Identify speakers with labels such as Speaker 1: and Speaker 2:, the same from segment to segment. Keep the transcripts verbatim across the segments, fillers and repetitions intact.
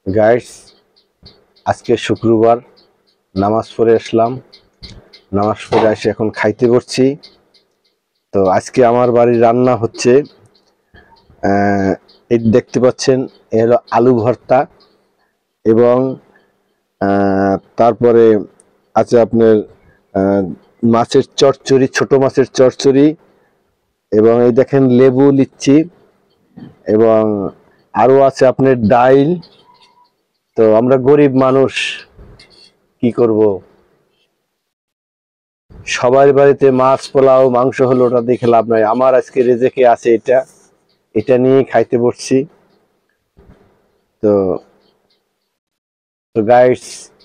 Speaker 1: Guys, আজকে শুক্রবার নামাজ পড়ে আসলাম। নামাজ পড়ে এসে এখন খাইতে বসছি। তো আজকে আমার বাড়ির রান্না হচ্ছে, এই দেখতে পাচ্ছেন, এ হলো আলু ভর্তা এবং তারপরে আছে আপনার মাছের চচ্চড়ি, ছোট মাছের চচ্চড়ি, এবং এই দেখেন লেবু, লিচ্ছি, এবং আরো আছে আপনার ডাইল। তো আমরা গরিব মানুষ, কি করব, সবার বাড়িতে মাছ, পোলাও, মাংস হলো, ওটা দেখে লাভ নাই। আমার আজকে রেজেকে আছে এটা, এটা নিয়ে খাইতে বসছি। তো তো গাইস,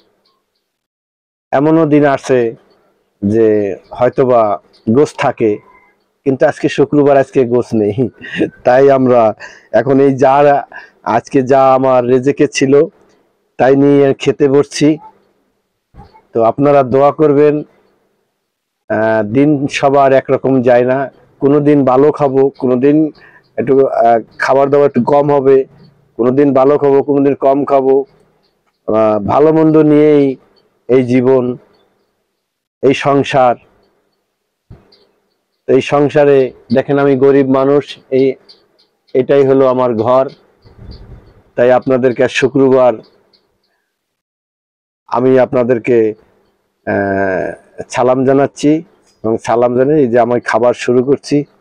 Speaker 1: এমনও দিন আছে যে হয়তোবা গোশ থাকে, কিন্তু আজকে শুক্রবার, আজকে গোশ নেই। তাই আমরা এখন এই যা আজকে যা আমার রেজেকে ছিল তাই নিয়ে খেতে বসছি। তো আপনারা দোয়া করবেন। দিন সবার একরকম যায় না, কোনোদিন ভালো খাবো, কোনোদিন একটু খাবার দাবার একটু কম হবে, কোনোদিন ভালো খাবো, কোনোদিন কম খাবো। ভালো মন্দ নিয়েই এই জীবন, এই সংসার। এই সংসারে দেখেন, আমি গরিব মানুষ, এই এটাই হলো আমার ঘর। তাই আপনাদেরকে শুক্রবার আমি আপনাদেরকে সালাম জানাচ্ছি এবং সালাম জানিয়ে যে আমি খাবার শুরু করছি।